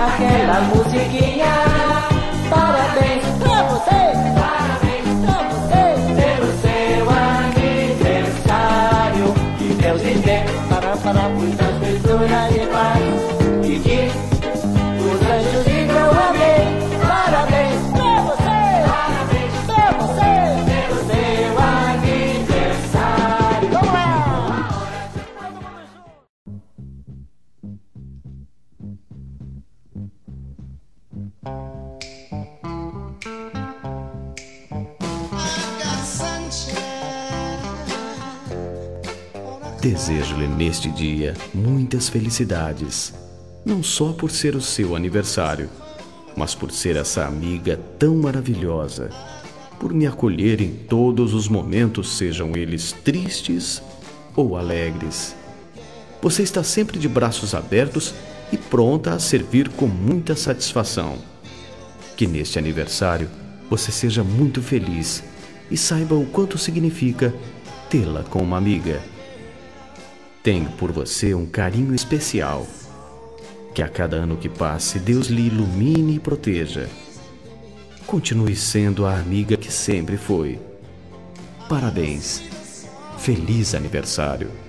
aquela musiquinha. Parabéns pra você, parabéns pra você, pelo seu aniversário. Que Deus lhe dê para muitas venturas e paz, e que os anjos digam amém. Parabéns pra você, parabéns pra você, pelo seu aniversário. Vamos lá! Desejo-lhe neste dia muitas felicidades, não só por ser o seu aniversário, mas por ser essa amiga tão maravilhosa, por me acolher em todos os momentos, sejam eles tristes ou alegres. Você está sempre de braços abertos e pronta a servir com muita satisfação. Que neste aniversário você seja muito feliz e saiba o quanto significa tê-la como uma amiga. Tenho por você um carinho especial. Que a cada ano que passe, Deus lhe ilumine e proteja. Continue sendo a amiga que sempre foi. Parabéns. Feliz aniversário.